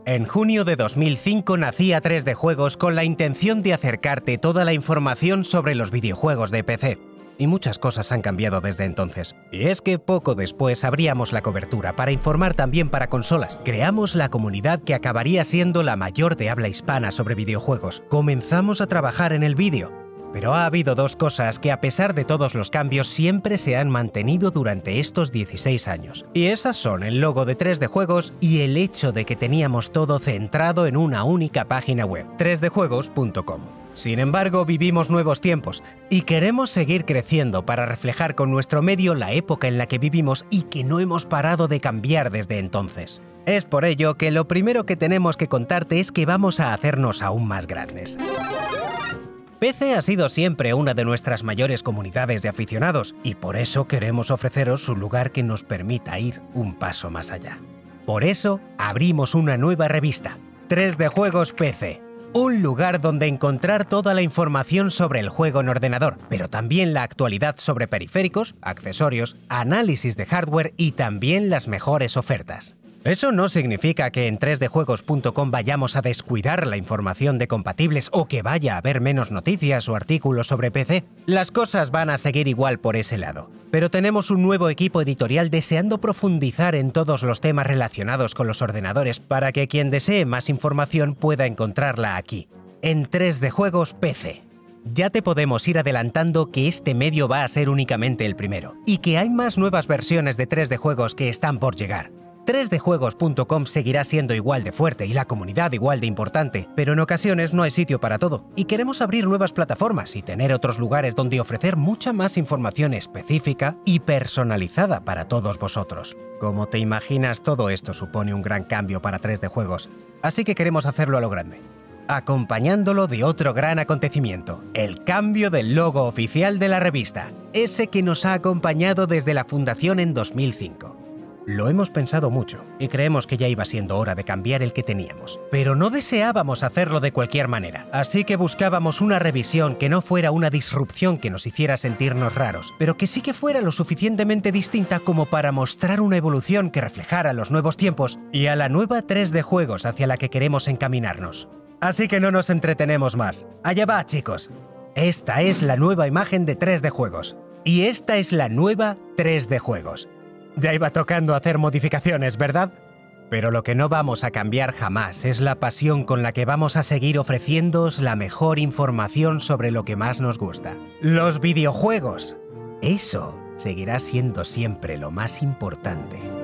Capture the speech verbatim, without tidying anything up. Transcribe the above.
En junio de dos mil cinco nacía tres D Juegos con la intención de acercarte toda la información sobre los videojuegos de P C. Y muchas cosas han cambiado desde entonces. Y es que poco después abríamos la cobertura para informar también para consolas. Creamos la comunidad que acabaría siendo la mayor de habla hispana sobre videojuegos. Comenzamos a trabajar en el vídeo. Pero ha habido dos cosas que, a pesar de todos los cambios, siempre se han mantenido durante estos dieciséis años. Y esas son el logo de tres D Juegos y el hecho de que teníamos todo centrado en una única página web, tres D juegos punto com. Sin embargo, vivimos nuevos tiempos y queremos seguir creciendo para reflejar con nuestro medio la época en la que vivimos y que no hemos parado de cambiar desde entonces. Es por ello que lo primero que tenemos que contarte es que vamos a hacernos aún más grandes. P C ha sido siempre una de nuestras mayores comunidades de aficionados y por eso queremos ofreceros un lugar que nos permita ir un paso más allá. Por eso abrimos una nueva revista, tres D Juegos P C, un lugar donde encontrar toda la información sobre el juego en ordenador, pero también la actualidad sobre periféricos, accesorios, análisis de hardware y también las mejores ofertas. Eso no significa que en tres D juegos punto com vayamos a descuidar la información de compatibles o que vaya a haber menos noticias o artículos sobre P C. Las cosas van a seguir igual por ese lado. Pero tenemos un nuevo equipo editorial deseando profundizar en todos los temas relacionados con los ordenadores para que quien desee más información pueda encontrarla aquí, en tres D Juegos P C. Ya te podemos ir adelantando que este medio va a ser únicamente el primero, y que hay más nuevas versiones de tres D Juegos que están por llegar. tres D juegos punto com seguirá siendo igual de fuerte y la comunidad igual de importante, pero en ocasiones no hay sitio para todo, y queremos abrir nuevas plataformas y tener otros lugares donde ofrecer mucha más información específica y personalizada para todos vosotros. Como te imaginas, todo esto supone un gran cambio para tres D Juegos, así que queremos hacerlo a lo grande, acompañándolo de otro gran acontecimiento, el cambio del logo oficial de la revista, ese que nos ha acompañado desde la fundación en dos mil cinco. Lo hemos pensado mucho y creemos que ya iba siendo hora de cambiar el que teníamos. Pero no deseábamos hacerlo de cualquier manera, así que buscábamos una revisión que no fuera una disrupción que nos hiciera sentirnos raros, pero que sí que fuera lo suficientemente distinta como para mostrar una evolución que reflejara los nuevos tiempos y a la nueva tres D Juegos hacia la que queremos encaminarnos. Así que no nos entretenemos más. ¡Allá va, chicos! Esta es la nueva imagen de tres D Juegos. Y esta es la nueva tres D Juegos. Ya iba tocando hacer modificaciones, ¿verdad? Pero lo que no vamos a cambiar jamás es la pasión con la que vamos a seguir ofreciéndoos la mejor información sobre lo que más nos gusta: los videojuegos. Eso seguirá siendo siempre lo más importante.